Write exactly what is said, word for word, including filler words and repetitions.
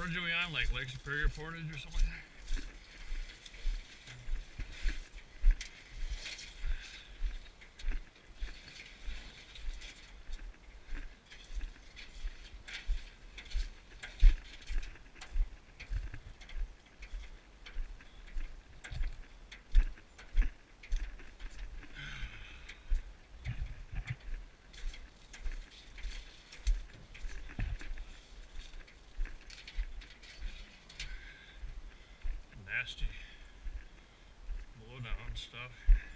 portage are we on? Like Lake Superior Portage or something like that? Nasty blow down stuff.